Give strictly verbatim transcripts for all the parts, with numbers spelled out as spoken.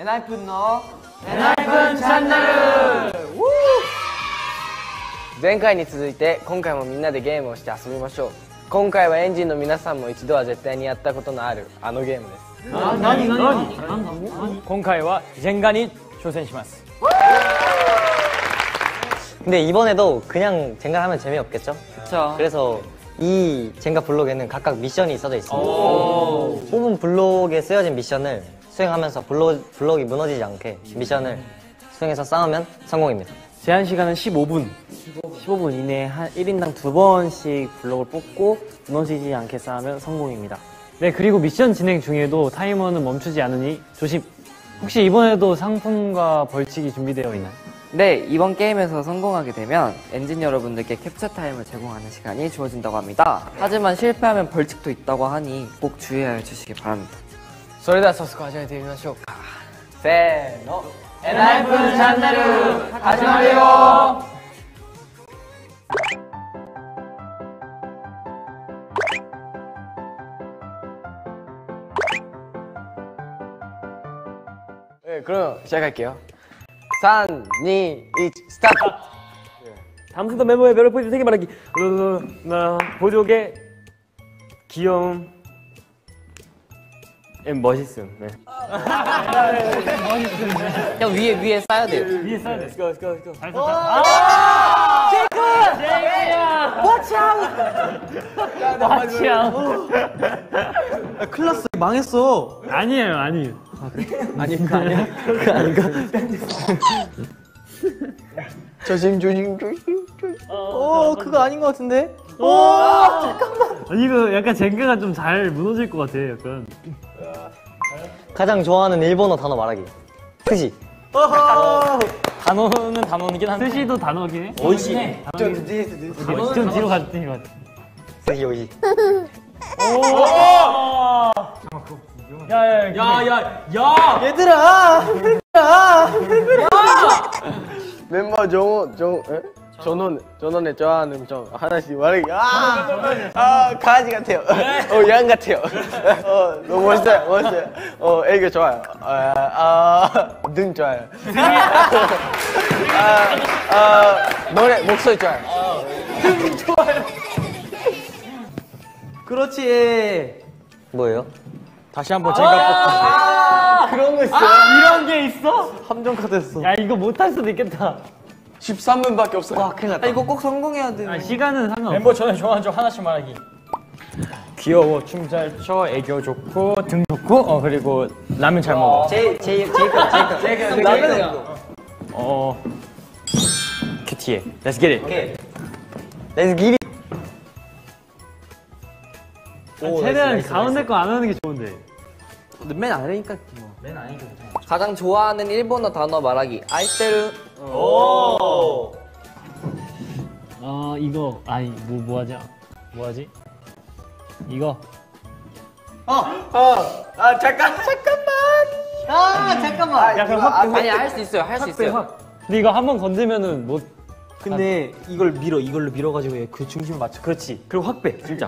エナイプンのエナイプンチャンネル。 前回に続いて今回もみんなでゲームをして遊びましょう。今回はエンジンの皆さんも一度は絶対にやったことのあるあのゲームです。 な、なになに？今回はジェンガに挑戦します。 근데 이번에도 그냥 젠가를 하면 재미없겠죠? 그쵸. 그래서 이 젠가 블록에는 각각 미션이 써져 있습니다. 뽑은 블록에 쓰여진 미션을 수행하면서 블록, 블록이 무너지지 않게 미션을 수행해서 쌓으면 성공입니다. 제한 시간은 십오 분. 십오 분 이내에 한 일 인당 두 번씩 블록을 뽑고 무너지지 않게 쌓으면 성공입니다. 네, 그리고 미션 진행 중에도 타이머는 멈추지 않으니 조심. 혹시 이번에도 상품과 벌칙이 준비되어 있나요? 네, 이번 게임에서 성공하게 되면 엔진 여러분들께 캡처 타임을 제공하는 시간이 주어진다고 합니다. 하지만 실패하면 벌칙도 있다고 하니 꼭 주의하여 주시기 바랍니다. それでは早速始めてみましょうか。せーの、 エナイプンチャンネル始まるよ。 네, 그럼 시작할게요. 삼, 이, 일, 스타트! 다음 순서 메모에 별을 포인트 세 개 말하기. 나 보조개 귀여움 엠 멋있음. 네. 형 위에 위에 쌓여야 돼요. 위에 써야 돼. Let's go, let's go, let's go. 잘 썼다. 아! 제이크! 제이크야! Watch out! Watch out! 큰일 났어. 망했어. 아니에요, 아니에요. 아니 그거 아니야? 그거 아닌가? 조심 조심 조심 조심. 어 그거 아닌 것 같은데? 오! 잠깐만. 아니 이거 약간 젠가가 좀 잘 무너질 것 같아, 약간. 가장 좋아하는 일본어 단어 말하기. 스시. 단어는 단어이긴 한데. 스시도 단어긴 해? 오이시. 좀 뒤로 가자, 뒤로 가자. 스시 오이시. 오! 야야야 야야야 야! 얘들아! 멤버 정호 정 에? 전원 전원에 좋아하는 점 하나씩 말하기. 아, 아 강아지 같아요. 어 양 같아요. 어 너무 멋있어요, 멋있어요. 어 애교 좋아요. 아눈 좋아요. 아, 아 노래 목소리 좋아요. 등 좋아요. 그렇지. 뭐예요? 다시 한번 제가 뽑기. 그런 거 있어요? 이런 게 있어? 함정 카드였어. 야 이거 못할 수도 있겠다. 십삼 분밖에 없어요. 와 큰일 났다. 아, 이거 꼭 성공해야 돼. 아, 시간은 상관없어. 멤버 전에 좋아하는 점 하나씩 말하기. 귀여워, 춤 잘 춰, 애교 좋고, 등 좋고, 어 그리고 라면 잘 먹어. 제이 제이 제이크 제이크 제이크 라면. 어 큐티해. Let's get it. 오케이. Let's get it. 오, 최대한 나이스, 나이스, 가운데 나이스. 거 안 하는 게 좋은데. 근데 맨 아래니까 뭐. 맨 아래니까 괜찮아. 가장 좋아하는 일본어 단어 말하기. 아이스테르. 오. 어 이거 아니 뭐 뭐하지? 뭐하지? 이거. 아 잠깐 잠깐만. 아 잠깐만. 야 그럼 확. 아니 할 수 있어요, 할 수 있어요. 근데 이거 한 번 건드면은 못. 근데 이걸 밀어, 이걸로 밀어가지고 그 중심 맞춰. 그렇지. 그리고 확 빼, 진짜.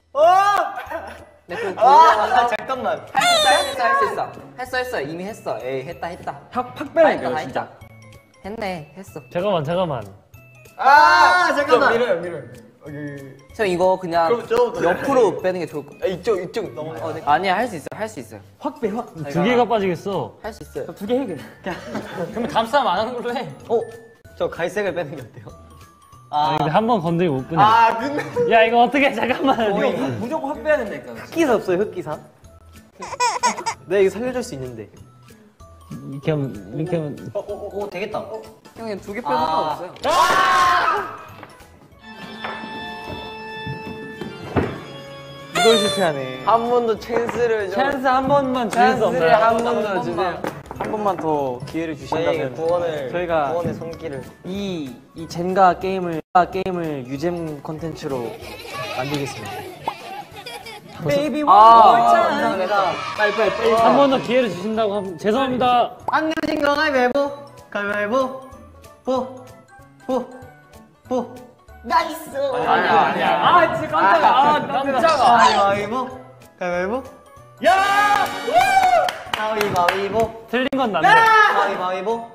네, 그, 그, 아 잠깐만. 할 수 있어, 할 수 있어, 할 수 있어. 했어, 했어. 이미 했어. 에이, 했다, 했다. 확, 확 다 빼라니까, 했다, 이거 다 진짜. 했다. 했네, 했어. 잠깐만 잠깐만. 아 잠깐만. 밀어요 밀어요. 여기. 형 이거 그냥 그럼 저부터 옆으로 빼는 게 좋을 것 아, 이쪽 이쪽 너무. 같아. 어, 네. 아니야, 할 수 있어요, 할 수 있어요. 확 빼, 확. 두 개가 빠지겠어. 할 수 있어요. 두 개 해, 그냥. 그러면 다음 싸움 안 하는 걸로 해. 어? 저 갈색을 빼는 게 어때요? 아 근데 한 번 건드리면 못 끊어. 아 근데. 야 이거 어떻게 잠깐만. 이거 무조건 확 빼야 된다니까. 흑기사 없어요 흑기사? 내가 이거 살려줄 수 있는데. 이렇게 하면 이렇게 하면. 오 되겠다. 형님 두 개 빼도 상관없어요. 이걸 실패하네. 한 번 더 찬스를 좀. 찬스 한 번만 주실 수 찬스를 없나요? 한 번 더 주세요. 한 번만 더 기회를 저희에게 주신다면 구원을 저희가 구원의 손길을. 이, 이 젠가 게임을 게임을 유잼 콘텐츠로 만들겠습니다. 베이비 아, 감사합니다. 빨리 빨리 빨리. 한 번 더 기회를 주신다고 함 죄송합니다. 안 내려진 거 가위바위보 가위바위보 보보보 나이스. 아니야, 아니야. 아 진짜 깜짝이야. 아 깜짝아. 가위바위보 가위바위보. 야! 가위바위보. 틀린 건 난데. 가위바위보.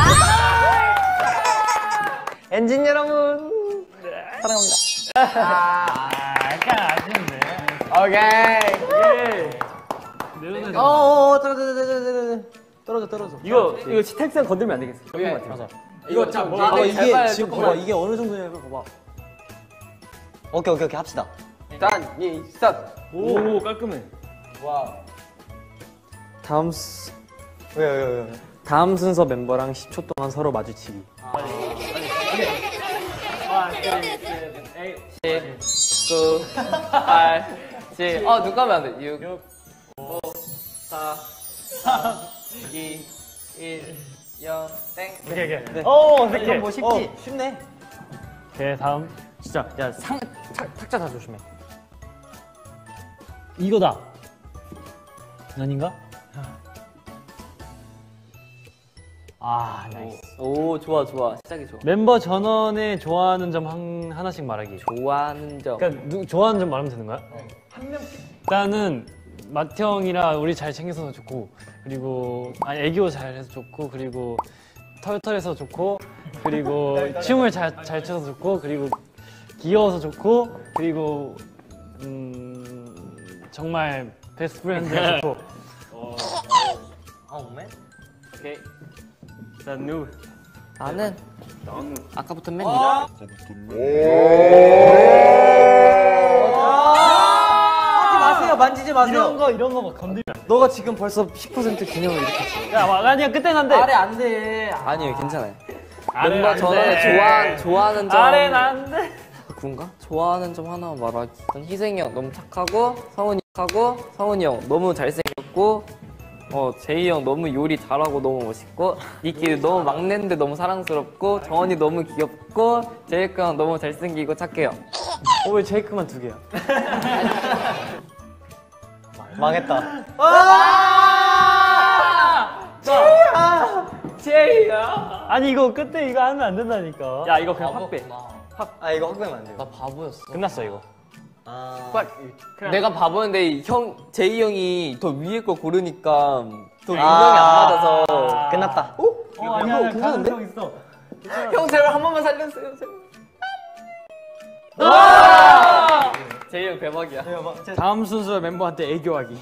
엔진 여러분. 사랑합니다. 아, 약간 아쉬운데. 오케이. 내려놔. 어, 떨어져, 떨어져, 떨어져, 떨어져, 떨어져. 이거 이거 스택상 건들면 안 되겠어. 오케이. 맞아. 이거 참 봐봐 제일 이게 제발 지금 조금만. 봐봐 이게 어느 정도냐면 봐봐. 오케이, 오케이, 오케이, 합시다. 단, 이, 스타트. 오 깔끔해. 와우. 다음 스, 왜, 왜, 왜, 왜? 다음 순서 멤버랑 십 초 동안 서로 마주치기. 구, 팔, 칠. 어, 눈 감으면 안 돼. 육, 오, 사, 삼, 이, 일, 영, 땡. 오케이, 오케이. 오 어색해. 뭐 쉽지? 쉽네. 오케이, 다음. 진짜 야상 탁자 다 조심해. 이거다. 아닌가? 아, 나이스. 오, 좋아, 좋아. 시작이 좋아. 멤버 전원의 좋아하는 점 한, 하나씩 말하기. 좋아하는 점. 그러니까 누, 좋아하는 점 말하면 되는 거야? 한 명씩. 일단은 마태 형이랑 우리 잘 챙겨서 좋고, 그리고 아니 애교 잘해서 좋고, 그리고 털털해서 좋고, 그리고 춤을 잘 잘 춰서 좋고, 그리고 귀여워서 좋고, 그리고 음 정말 베스트 프렌드가 좋고. 아, 오메? 오케이. 난 누. 나는 아까부터 맨 하지 마세요. 만지지 마세요. 이런 거 이런 거 막 건드리면. 너가 지금 벌써 십 퍼센트 균형을 일으켰어. 야, 와, 아니야 그땐 안 돼. 아래 안 돼. 아니요, 괜찮아요. 아래는 멤버 안 전원에 돼. 좋아, 좋아하는 점. 아래는 안 돼. 그런가? 좋아하는 점 하나만 말하기. 전 희생이 형 너무 착하고, 성훈이 하고, 성훈이 형 너무 잘생겼고, 어 제이 형 너무 요리 잘하고 너무 멋있고, 니끼 너무 막내인데 너무 사랑스럽고, 정원이 너무 귀엽고, 제이크 형 너무 잘생기고 착해요. 어, 왜 제이크만 두 개야? 망했다. 제이야. 아니 이거 끝에 이거 하면 안 된다니까. 야 이거 그냥 확 빼. 아, 이거 확 빼면 안 돼요. 나 바보였어. 끝났어 이거. 아, 내가 바보였는데 형 제이 형이 더 위에 거 고르니까 더 유명이 아. 안 맞아서. 끝났다. 어, 아니야, 아니야, 가능성 있어. 형 제발 한 번만 살려주세요. 제이 형 대박이야. 다음 순서 멤버한테 애교하기.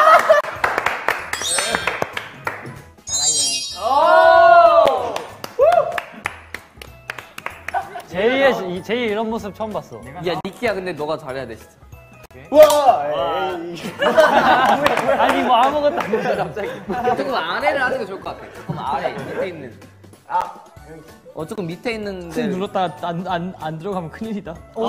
제이의 이- 제이 이런 모습 처음 봤어. 야 니키야 근데 너가 잘해야 돼 진짜. 와! 에이. 아니 뭐 아무것도 안 해. 갑자기. 조금 아래를 하는 게 좋을 것 같아. 조금 아래 밑에 있는. 아. 어 조금 밑에 있는데. 눌렀다 안 안 안 들어가면 큰일이다. 오!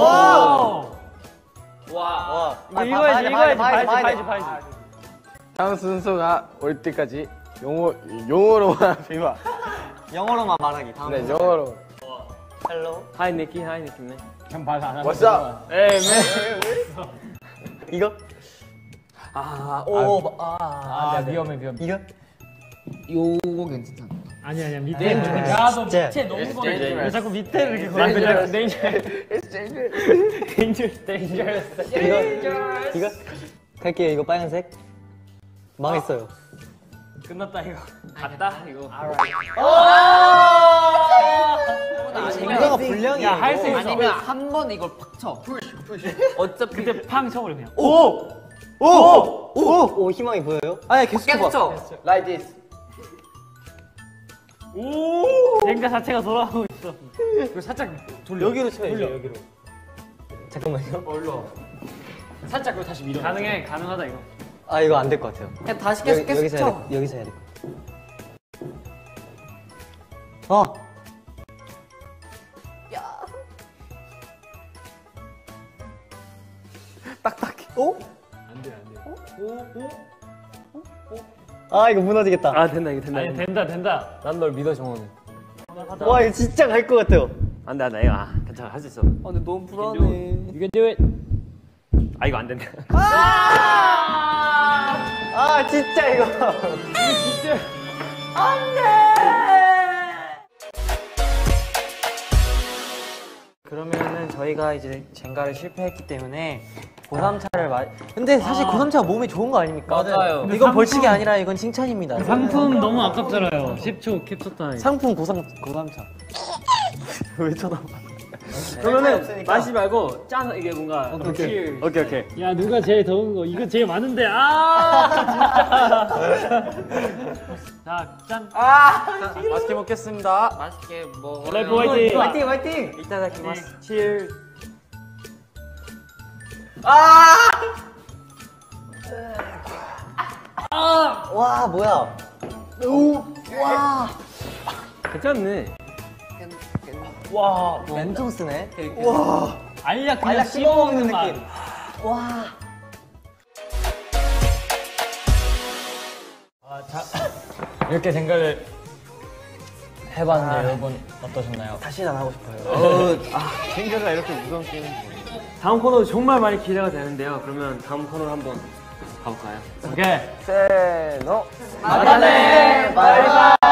와. 이거 이거 해야지 이거 해야지 봐야지 봐야지 봐야지. 다음 순서가 올 때까지 영어 영어로만 비봐. 영어로만 말하기. 다음 네, 순서. 영어로. 헬로. 하이 느끼 하이 느끼네. 그냥 말안 하는 What's up? 이거? 아, 오, 아, 아, 아, 위험해 위험해. 이거? 요거 괜찮다. 아니 아니야 밑에 야너 진짜. 밑에 너무 거려. dangerous. 왜 자꾸 밑에를 이렇게 거려? dangerous dangerous. 이거? 이거? 갈게요. 이거 빨간색. 망했어요. 끝났다 이거. 갔다 이거. 이거가 불량이야. 야 할 수 있어. 아니면 한 번 이걸 팍 쳐. 어차피 그때 팡 쳐버려 그냥. 오! 오! 오! 오, 희망이 보여요? 아니 계속 계속 해봐. 쳐. Like this. 젠가 자체가 돌아오고 있어. 그리고 살짝 돌려. 여기로 쳐야 돼. 여기로. 잠깐만요. 살짝 그리고 다시 밀어. 가능해 가능하다 이거. 아, 이거 안 될 것 같아요. 그냥 다시 계속 여기, 계속 여기서 쳐. 해야 돼. 여기서 해야 될 것 같아요. 아! 딱딱해. 오? 아, 이거 무너지겠다. 아 된다 이거 된다. 아니 된다 된다. 난 널 믿어 정원은. 와, 이거 진짜 갈 것 같아요. 안돼 안돼 이거 아 괜찮아 할 수 있어. 아 근데 너무 불안해. You can do it. 아 이거 안 된다. 아, 진짜 이거. 그러면은 저희 저희가 이제 젠가를 실패했기 때문에 고삼차를 마. 근데 사실 고삼차가 몸에 좋은 거 아닙니까? 맞아요. 이건 벌칙이 아니라 이건 칭찬입니다. 상품 너무 아깝잖아요. 십 초 캡처 타임. 상품 고삼 고삼차. 왜 쳐다봐? 그러면은 마시지 말고 짜서 이게 뭔가 오케이 오케이 오케이. 야 누가 제일 더운 거? 이거 제일 많은데 아 진짜. 자 짠. 맛있게 먹겠습니다. 맛있게 먹어요. 래프 화이팅. 화이팅 화이팅. 이따다키마스. 칠. 와 뭐야? 괜찮네. 와 멘토스네. 알약 그냥 알약 씹어 먹는 맛. 느낌. 와. 이렇게 젠가를 해봤는데 여러분 어떠셨나요? 다시는 안 하고 싶어요. 생겨가 이렇게 무서운 게임. 다음 코너 정말 많이 기대가 되는데요. 그러면 다음 코너로 한번 가볼까요? 오케이. 세노. 만나네. 바이바이.